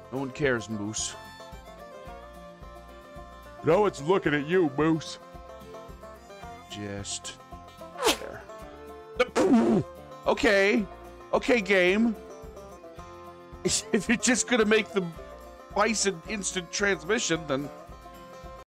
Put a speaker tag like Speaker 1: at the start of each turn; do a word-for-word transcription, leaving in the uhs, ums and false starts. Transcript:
Speaker 1: No one cares, Moose.
Speaker 2: No one's looking at you, Moose.
Speaker 1: Just there. Okay. Okay, game. If you're just gonna make the Bison instant transmission, then